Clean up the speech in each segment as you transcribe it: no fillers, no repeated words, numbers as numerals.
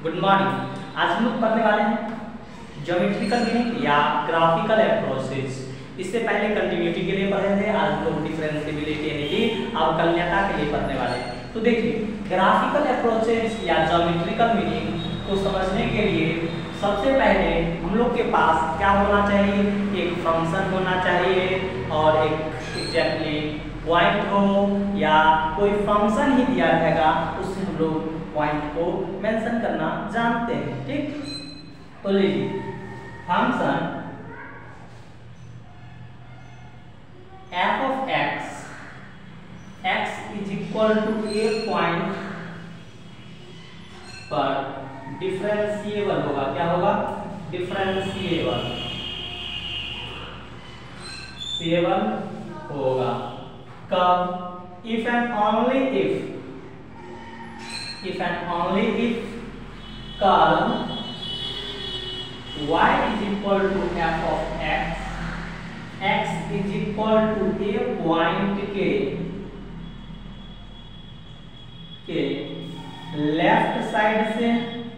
Good morning. आज हम लोग पढ़ने वाले हैं ज्योमेट्रिकल मीनिंग या ग्राफिकल अप्रोचेस। इससे पहले कंटिन्यूटी के लिए पढ़े थे, आज हम लोग डिफरेंशिएबिलिटी यानी कि अवकलनीयता के लिए पढ़ने वाले हैं। तो देखिए, ग्राफिकल अप्रोचेस या ज्योमेट्रिकल मीनिंग को समझने के लिए सबसे पहले हम लोग के पास क्या होना चाहिए, एक फंक्शन होना चाहिए और एक एग्जैक्टली पॉइंट हो या कोई फंक्शन ही दिया रहेगा, उससे हम लोग पॉइंट को मेंशन करना जानते हैं। ठीक, तो लीजिए function f of x is equal to a point पर डिफरेंशिएबल होगा। क्या होगा? डिफरेंशिएबल होगा कब? If and only if curve y is equal to f of x is equal to a point के लेफ्ट साइड से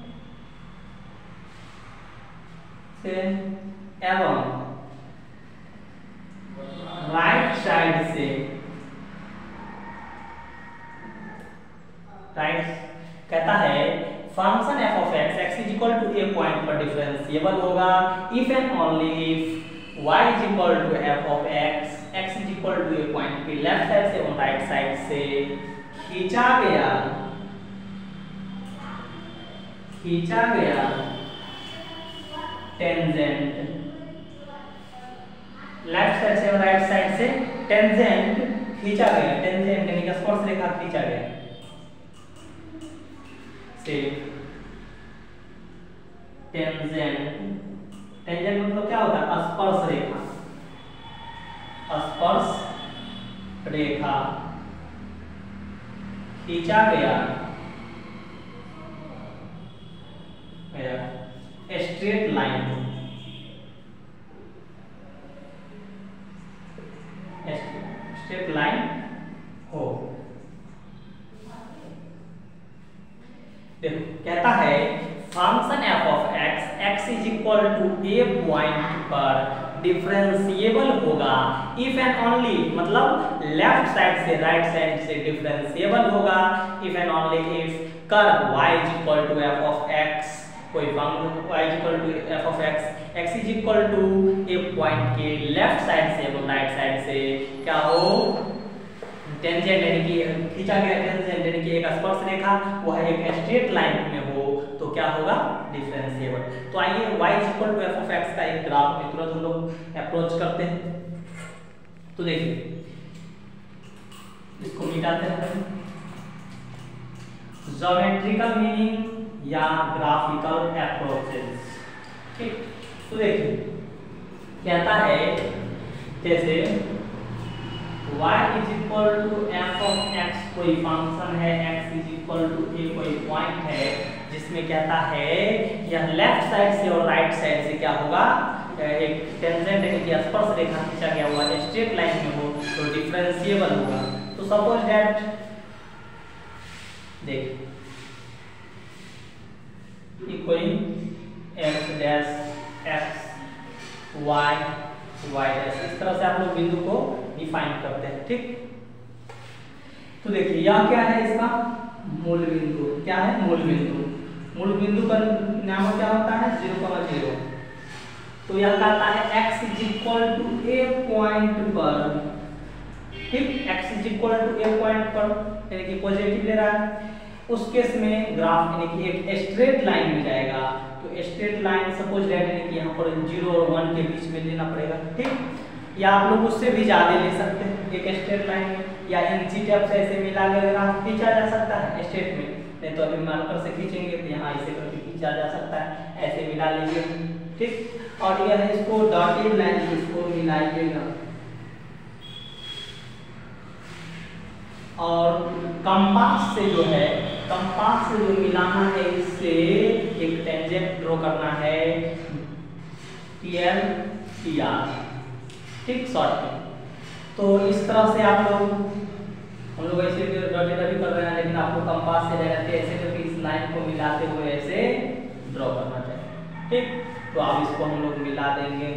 एवं राइट साइड से कहता है function f of x is equal to a point पर differentiable होगा if and only if y is equal to f of x is equal to a point की left side से और राइट साइड से खींचा गया टेंजेंट, लेफ्ट साइड से और राइट साइड से टेंजेंट खींचा गया, टेंजेंट यानी कि स्पर्श रेखा खींचा गया से टेंजेंट मतलब क्या होता है? स्पर्श रेखा खींचा गया स्ट्रेट लाइन हो। देखो कहता है function f of x is equal to a point पर डिफरेंशिएबल होगा इफ एंड ओनली, मतलब लेफ्ट साइड से राइट साइड से डिफरेंशिएबल होगा if and only if curve y is equal to f of x, कोई function y is equal to f of x is equal to a point के left side से और right side से क्या हो? Tangent यानी कि खींचा गया टेंजेंट यानी कि एक स्पर्श रेखा वह एक स्ट्रेट लाइन में हो तो क्या होगा? डिफरेंशिएबल। तो आइए y is equal to f of x का एक ग्राफ में तुरंत हम लोग अप्रोच करते हैं। तो देखिए इसको मिटाते हैं। ज्योमेट्रिकल मीनिंग या ग्राफिकल अप्रोचेस। ठीक, तो देखिए कहता है जैसे y is equal to f of x, कोई फंक्शन है x is equal to a, कोई पॉइंट है जिसमें कहता है यह लेफ्ट साइड से और राइट साइड से क्या होगा? एक टेंजेंट यानी कि स्पर्श रेखा खींचा गया हुआ स्ट्रेट लाइन में हो तो डिफरेंशिएबल होगा। तो सपोज दैट देख ये कोई x dash x y dash, इस तरह से आप लोग बिंदु को डिफाइन करते हैं। ठीक, तो देखिए यह क्या है? इसका मूल बिंदु। क्या है? मूल बिंदु का नाम क्या होता है? 0,0। तो यह कहता है x is equal to a point पर। ठीक, x is equal to a point पर यानी कि पॉजिटिव ले रहा है। उस केस में ग्राफ यानी कि एक स्ट्रेट लाइन में जाएगा। तो स्ट्रेट लाइन सपोज दैट यानी कि यहाँ पर 0 और 1 के बीच में लेना पड़ेगा। ठीक, या आप लोग उससे भी ज्यादा ले सकते हैं एक स्ट्रेट लाइन में, या इंची टेप से ऐसे मिला के ग्राफ खींचा जा सकता है स्ट्रेट में। नहीं तो अभी मार्कर से खींचेंगे तो यहाँ ऐसे करके खींचा जा सकता है, ऐसे मिला लीजिए। ठीक, और यह है इसको डॉटेड लाइन, इसको मिलाइएगा और कंपास से जो मिलाना है इससे एक टेंजेंट ड्रॉ करना है TL TR। ठीक, शॉर्ट में। तो इस तरह से आप लोग हम लोग ऐसे डॉटेड भी कर रहे हैं, लेकिन आपको कंपास से लगाते ऐसे करके इस लाइन को मिलाते हुए ऐसे ठीक, तो अब इसको हम लोग मिला देंगे।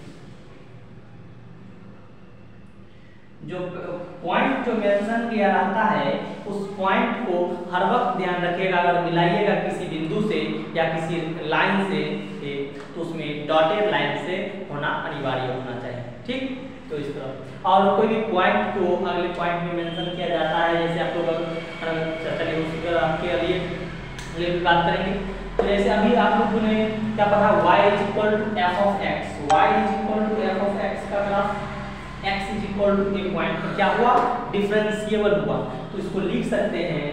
जो पॉइंट जो मेंशन किया रहता है उस पॉइंट को हर वक्त ध्यान रखिएगा, अगर मिलाइएगा किसी बिंदु से या किसी लाइन से तो उसमें डॉटेड लाइन से होना अनिवार्य होना चाहिए। ठीक, तो इस तरह और कोई भी पॉइंट को अगले पॉइंट में मेंशन किया जाता है, जैसे आप लोग चलिए उसके लिए भी बात करेंगे। तो जैसे अभी आप लोगों ने क्या पढ़ा, y is equal to f of x, y is equal to f of x का graph x is equal to a point पर क्या हुआ, डिफरेंशिएबल हुआ। तो इसको लिख सकते हैं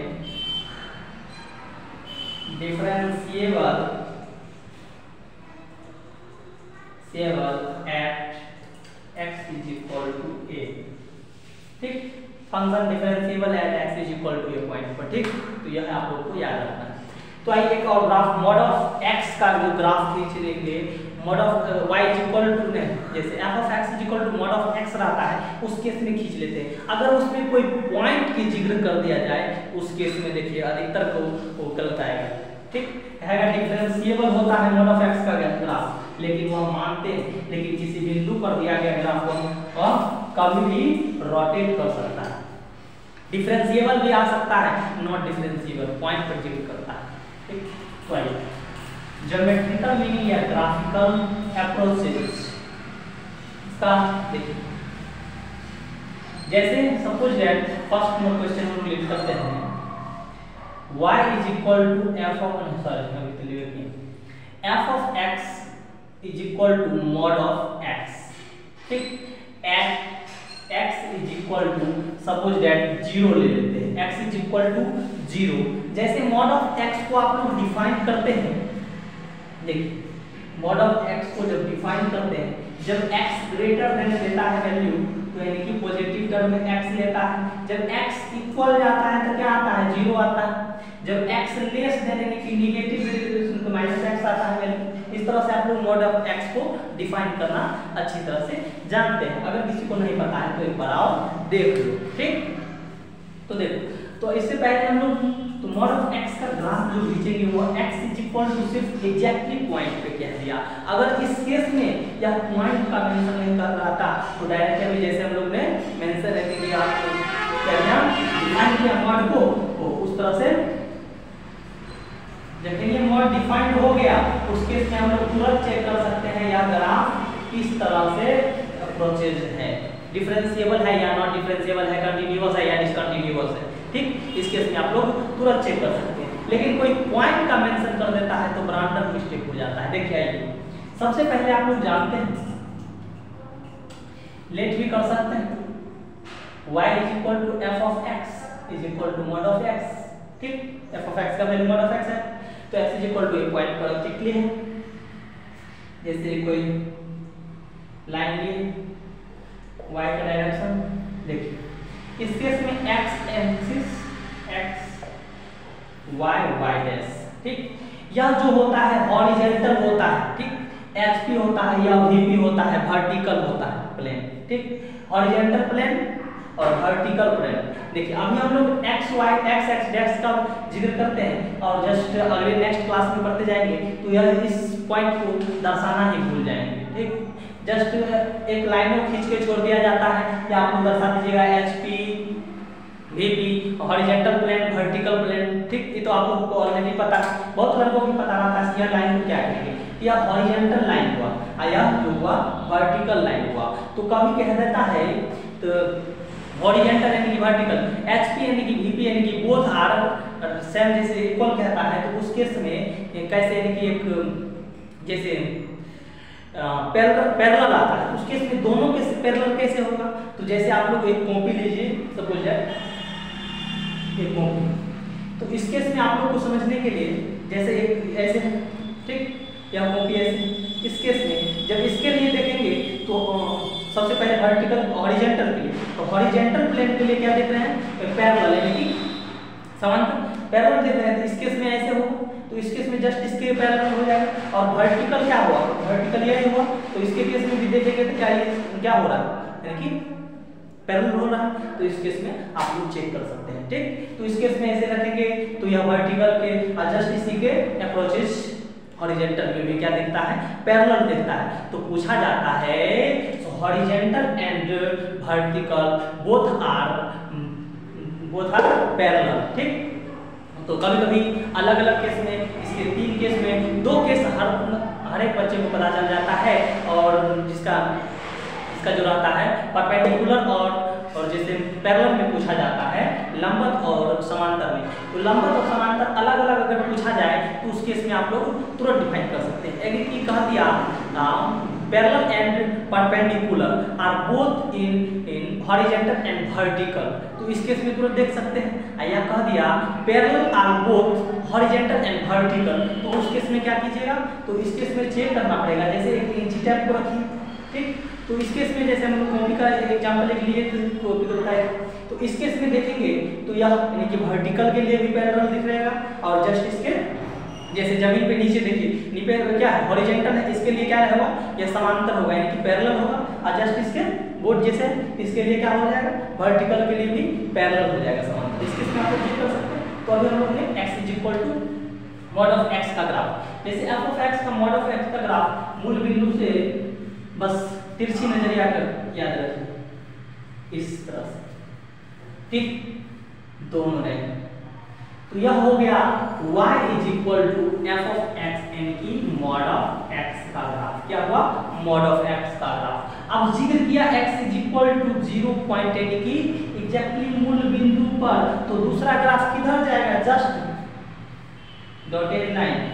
differentiable at x is equal to a। ठीक, function differentiable at x is equal to a point पर। ठीक, तो यह आप लोग को याद रखना है। तो आइए एक और ग्राफ मॉड ऑफ x का जो ग्राफ खींच लेंगे, mod of y is equal to जैसे f of x is equal to mod of x रहता है, उस केस में खींच लेते हैं। अगर उसमें कोई पॉइंट की जिक्र कर दिया जाए उस केस में देखिए अधिकतर को वो गलत आएगा। ठीक है, डिफरेंशिएबल होता है मॉड ऑफ x का ग्राफ, लेकिन वह मानते हैं लेकिन किसी बिंदु पर दिया गया ग्राफ को कभी भी रोटेट कर सकता है। डिफरेंशिएबल भी आ सकता है, नॉट डिफरेंशिएबल पॉइंट पर जिक्र करता है। ठीक, तो आइए ज्योमेट्रिकल मीनिंग या ग्राफिकल अप्रोचेस इसका देखिए। जैसे suppose that first note question हम लिख सकते हैं y is equal to f of x is equal to mod of x। ठीक, at x is equal to suppose that 0 ले लेते हैं, x इज इक्वल टू 0। जैसे मॉड ऑफ x को आप लोग डिफाइन करते हैं, देखिए मॉड ऑफ x को जब डिफाइन करते हैं, जब x ग्रेटर देन देता है वैल्यू तो यानी कि पॉजिटिव टर्म में x लेता है। जब x इक्वल जाता है तो क्या आता है, 0 आता है। जब x लेस देन यानी कि नेगेटिव तो माइनस x आता है वैल्यू। इस तरह से आप लोग मॉड ऑफ x को डिफाइन करना अच्छी तरह से जानते हैं। अगर किसी को नहीं पता है तो एक बार आओ देख लो। ठीक, तो देखो, तो इससे पहले हम लोग तो मॉड ऑफ x का ग्राफ जो खींचेंगे वो x इज इक्वल टू सिर्फ एग्जैक्टली पॉइंट पे कह दिया। अगर इस केस में यह पॉइंट का मेंशन नहीं कर रहा था तो डायरेक्ट अभी जैसे हम लोग ने मेंशन है कि आप क्या किया, डिफाइन किया मॉड को, तो उस तरह से जब ये मॉड डिफाइंड हो गया उस केस में हम लोग तुरंत चेक कर सकते हैं यह ग्राफ किस तरह से अप्रोचेज है, डिफरेंशिएबल है या नॉट डिफरेंशिएबल है, कंटीन्यूअस है या डिसकंटीन्यूअस है। ठीक, इस केस में आप लोग तुरंत चेक कर सकते हैं। लेकिन कोई पॉइंट का मेंशन कर देता है तो ब्रांडर मिस्टेक हो जाता है। देखिए आइए, सबसे पहले आप लोग जानते हैं लेट भी कर सकते हैं y is equal to f of x is equal to mod of x। ठीक, f ऑफ x का वैल्यू मॉड ऑफ x है तो x is equal to a point पर चिकली है। जैसे कोई लाइन लिए y का डायरेक्शन देखिए, इस केस में x axis x y y dash. ठीक, यह जो होता है हॉरिजॉन्टल होता है। ठीक, HP होता है या VP होता है, वर्टिकल होता है प्लेन। ठीक, हॉरिजॉन्टल प्लेन और वर्टिकल प्लेन। देखिए अभी हम लोग x y x x dash का जिक्र करते हैं और जस्ट अगले नेक्स्ट क्लास में पढ़ते जाएंगे तो यह इस पॉइंट को दर्शाना ही भूल जाएंगे। ठीक, जस्ट एक लाइन को खींच के छोड़ दिया जाता है या आप लोग दर्शा दीजिएगा HP VP horizontal plane vertical plane. ठीक, ये तो आप लोगों को ऑलरेडी पता, बहुत लड़कों को पता रहता है यह लाइन को क्या कहेंगे, यह हॉरिजॉन्टल लाइन हुआ और यह जो हुआ वर्टिकल लाइन हुआ। तो कभी कह देता है तो हॉरिजॉन्टल यानी कि वर्टिकल, HP यानी कि VP यानी कि बोथ आर सेम जैसे इक्वल कहता है तो उस केस में कैसे यानी कि एक जैसे पैरेलल आता है उस केस में दोनों के पैरेलल कैसे होगा। तो जैसे आप लोग एक कॉपी लीजिए, सपोज एक कॉपी, तो इस केस में आप लोग को समझने के लिए जैसे एक ऐसे, ठीक, या कॉपी ऐसे, इस केस में जब इसके लिए देखेंगे तो सबसे पहले वर्टिकल हॉरिजॉन्टल के लिए, तो हॉरिजॉन्टल प्लेन के लिए क्या देख रहे हैं, पैरेलल यानी कि समांतर पैरेलल देख रहे हैं। तो इस केस में ऐसे होगा तो इस केस में जस्ट इसके पैरेलल हो जाएगा। और वर्टिकल क्या हुआ, वर्टिकल ये हुआ तो इसके केस में भी देखेंगे तो क्या हो रहा है यानी कि पैरेलल हो रहा है। तो इस केस में आप लोग चेक कर सकते हैं। ठीक, तो इस केस में ऐसे रखेंगे तो यह वर्टिकल के जस्ट इसी के अप्रोचेस हॉरिजेंटल व्यू में क्या दिखता है, पैरेलल दिखता है। तो पूछा जाता है horizontal and vertical both are parallel, ठीक। तो कभी कभी अलग अलग केस में, इसके 3 केस में 2 केस हर एक बच्चे को पता चल जाता है, और इसका जो रहता है परपेंडिकुलर और जैसे पैरेलल में पूछा जाता है लंबवत और समांतर में। तो लंबवत और समांतर अलग अलग अगर पूछा जाए तो उस केस में आप लोग तुरंत डिफाइन कर सकते हैं। अगर की कह दिया parallel and perpendicular are both in horizontal and vertical, तो इस केस में तुरंत देख सकते हैं। या कह दिया parallel are both horizontal and vertical, तो उस केस में क्या कीजिएगा, तो इस केस में चेक करना पड़ेगा। जैसे एक इंची टैप को रखिए, ठीक। तो इस केस में जैसे हम लोग कॉपी का एग्जांपल एक लिए तो कॉपी को उठाए, तो इस केस में देखेंगे तो यह यानी कि वर्टिकल के लिए भी पैरेलल दिख रहेगा, और जस्ट इसके जैसे जमीन पे नीचे देखिए नीचे क्या है, हॉरिजॉन्टल है, इसके लिए क्या होगा, यह समांतर होगा यानी कि पैरेलल होगा, और जस्ट इसके बोर्ड जैसे इसके लिए क्या हो जाएगा, वर्टिकल के लिए भी पैरेलल हो जाएगा समांतर। इस केस में आप लोग चेक कर सकते हैं। तो अभी हम लोग ने x = मॉड ऑफ x का ग्राफ, जैसे f ऑफ x का मॉड ऑफ x का ग्राफ मूल बिंदु से बस तिरछी नजरिया कर याद रखिए इस तरह से, ठीक, दोनों लाइन। तो यह हो गया y = f of x यानी कि मॉड ऑफ x का ग्राफ। क्या हुआ, मॉड ऑफ x का ग्राफ। अब जिक्र किया x = 0 पॉइंट यानी कि एग्जैक्टली मूल बिंदु पर, तो दूसरा ग्राफ किधर जाएगा, जस्ट डॉटेड लाइन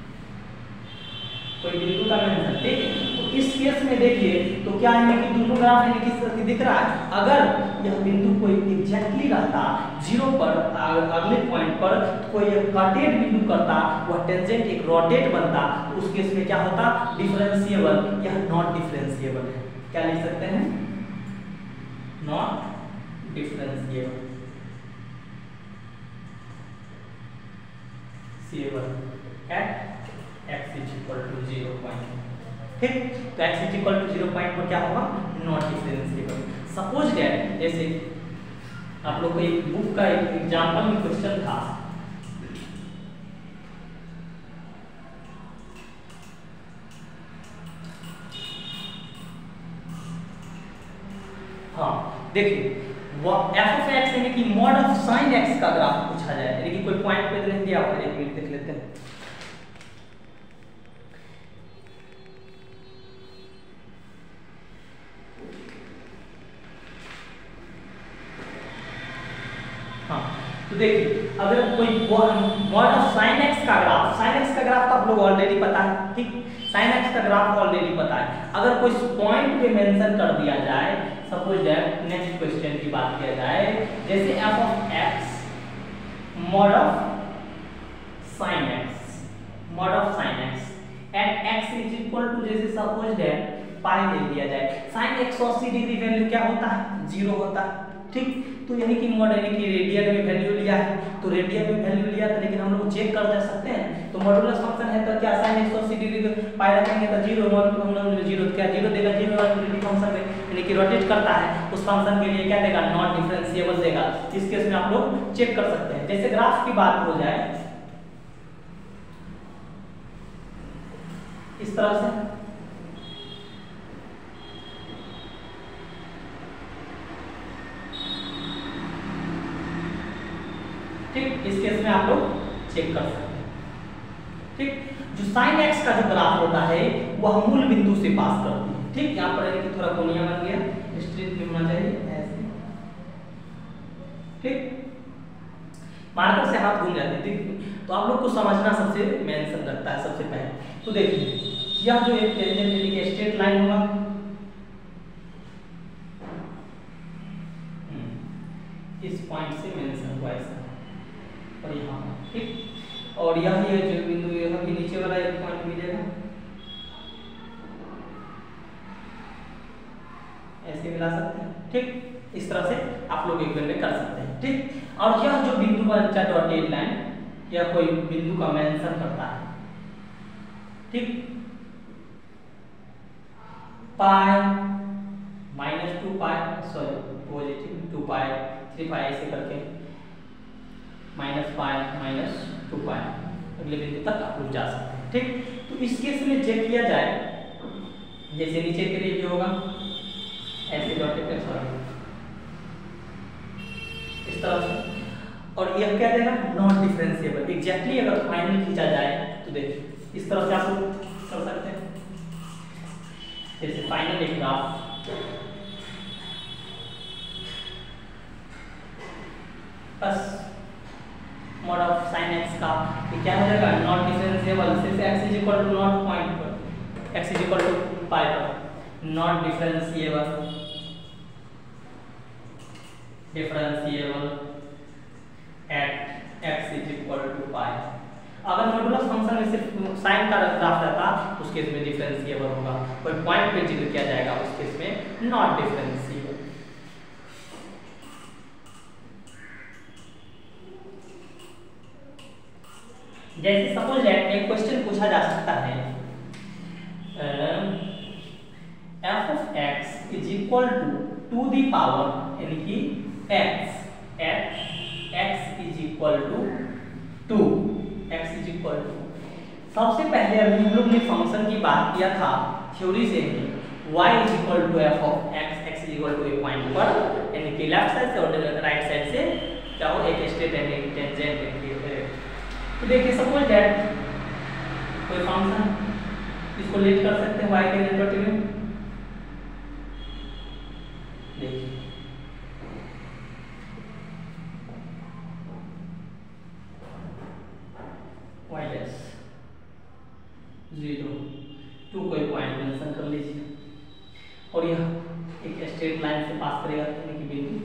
कोई बिंदु का मेंशन, ठीक है। तो इस केस में देखिए तो क्या है कि दोनों ग्राफ यानी कि दिख रहा है, अगर यह बिंदु कोई एग्जैक्टली रहता 0 पर अगले पॉइंट पर, कोई एक कटेड बिंदु करता, वह टेंजेंट एक रोटेट बनता, तो उस केस में क्या होता, डिफरेंशिएबल। यह नॉट डिफरेंशिएबल है, क्या लिख सकते हैं, not differentiable at x = 0 point, ठीक। तो x = 0 पॉइंट पर क्या होगा, नॉट डिफरेंशिएबल। सपोज दैट जैसे आप लोग को एक बुक का एक एग्जांपल में क्वेश्चन था, हाँ देखिए f of x यानी कि मॉड ऑफ sin x का ग्राफ पूछा जाए, यानी कि कोई पॉइंट पे लिख दिया, एक मिनट देख लेते हैं। हाँ तो देखिए अगर कोई मॉड ऑफ sin x का ग्राफ, sin x का ग्राफ तो आप लोग ऑलरेडी पता है, ठीक, sin x का ग्राफ ऑलरेडी पता है। अगर कोई पॉइंट पे मेंशन कर दिया जाए, सपोज दैट नेक्स्ट क्वेश्चन की बात किया जाए, जैसे f of x mod of sin x, mod of sin x at x = जैसे सपोज दैट पाई ले लिया जाए, sin 180 डिग्री वैल्यू क्या होता है, 0 होता है, ठीक। तो यानी कि मॉड यानी कि रेडियन में वैल्यू लिया है, तो रेडियन में वैल्यू लिया था, लेकिन हम लोग चेक कर दे सकते हैं। तो मॉडुलस फंक्शन है तो क्या sin 180 डिग्री पाई रखेंगे तो 0 मॉड हम लोग 0 क्या 0 देगा, 0 वाला फंक्शन में यानी कि रोटेट करता है, उस फंक्शन के लिए क्या देगा, नॉट डिफरेंशिएबल देगा। इस केस में आप लोग चेक कर सकते हैं। जैसे ग्राफ की बात हो जाए इस तरह से, ठीक, इस केस में आप लोग चेक कर सकते हैं, ठीक। जो sin x का जो ग्राफ होता है वह मूल बिंदु से पास करती है, ठीक। यहाँ पर यानी कि थोड़ा कोनिया बन गया, स्ट्रेट भी होना चाहिए ऐसे, ठीक, मार्कर से हाथ घूम जाते हैं, ठीक। तो आप लोग को समझना सबसे मेंशन रखता है सबसे पहले। तो देखिए यह जो एक टेंजेंट यानी कि स्ट्रेट लाइन होगा, इस पॉइंट से मेंशन हुआ ऐसा, और यहाँ, ठीक। और यह जो बिंदु यहाँ के नीचे वाला एक पॉइंट मिलेगा, ऐसे मिला सकते हैं, ठीक। इस तरह से आप लोग एक में कर सकते हैं, ठीक। और यह जो बिंदु बनता है डॉटेड लाइन, यह कोई बिंदु का मेंशन करता है, ठीक। पाई -2 पाई सॉरी पॉजिटिव 2 पाई 3 पाई ऐसे करके -पाई -2 पाई अगले बिंदु तक आप लोग जा सकते हैं। ठीक, तो इस केस में चेक किया जाए, जैसे नीचे के लिए भी होगा ऐसे डॉटेड इस तरह से, और यह क्या देगा नॉट डिफरेंशिएबल। एग्जैक्टली अगर फाइनल खींचा जाए तो देखिए इस तरह से आप लोग कर सकते हैं, जैसे फाइनल एक ग्राफ बस मॉड ऑफ साइन एक्स का ये क्या हो जाएगा नॉट डिफरेंशिएबल, सिर्फ x is equal to nought point पर, x is equal to pi पर, not differentiable at x is equal to pi. अगर मॉडुलस फंक्शन में सिर्फ साइन का ग्राफ रहता तो उस केस में डिफरेंशिएबल होगा, कोई पॉइंट पे जिक्र किया जाएगा उस केस में नॉट डिफरेंशिएबल। जैसे सपोज दैट एक क्वेश्चन पूछा जा सकता है f of x is equal to the power यानी कि x at x is equal to 2, x is equal to, सबसे पहले अभी हम लोग ने फंक्शन की बात किया था थ्योरी से ही, y is equal to f of x, x is equal to a point पर, यानी कि लेफ्ट साइड से और राइट साइड से क्या हो एक स्ट्रेट एंड एक टेंजेंट। तो देखिए सपोज दैट कोई फंक्शन इसको लेट कर सकते हैं y के डेरिवेटिव में, देखिए y डैश 0 2 कोई पॉइंट मेंशन कर लीजिए, और यह एक स्ट्रेट लाइन से पास करेगा यानी कि बिंदु,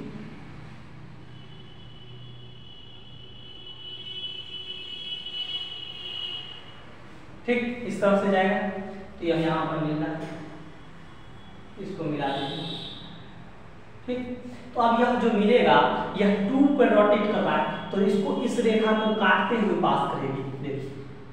ठीक इस तरह से जाएगा। तो यह यहाँ पर मिल रहा है, इसको मिला दीजिए, ठीक। तो अब यह जो मिलेगा यह 2 पर रोटेट कर रहा है, तो इसको इस रेखा को काटते हुए पास करेगी, देखिए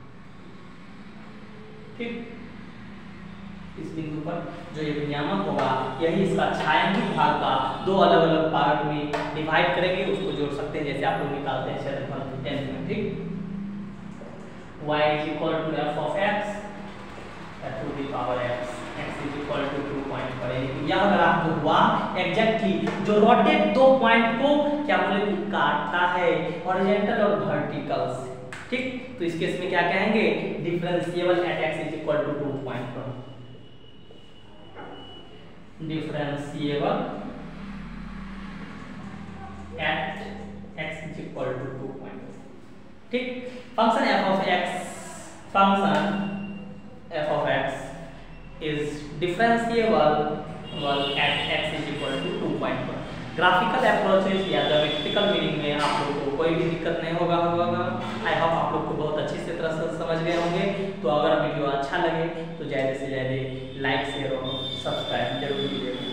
ठीक, इस बिंदु पर जो ये विनियामक होगा यही इसका छायांकित भाग का दो अलग अलग पार्ट में डिवाइड करेंगे, उसको जोड़ सकते हैं जैसे आप लोग निकालते हैं क्षेत्रफल 10 में, ठीक। y is equal to f of x to the power x, x is equal to 2 point पर, यह ग्राफ जो हुआ एग्जैक्टली जो रोटेट दो पॉइंट को क्या बोले कि काटता है हॉरिजॉन्टल और वर्टिकल से, ठीक। तो इस केस में क्या कहेंगे differentiable at x is equal to 2 point पर, differentiable at x is equal to 2 point, ठीक। Function f of x is differentiable at x is equal to 2 point पर। ग्राफिकल अप्रोचेस या ज्योमेट्रिकल मीनिंग में आप लोगों को कोई भी दिक्कत नहीं होगा। आई होप आप लोग को बहुत अच्छी से तरह से समझ गए होंगे। तो अगर वीडियो अच्छा लगे तो ज़्यादा से ज़्यादा लाइक शेयर और सब्सक्राइब जरूर कीजिएगा।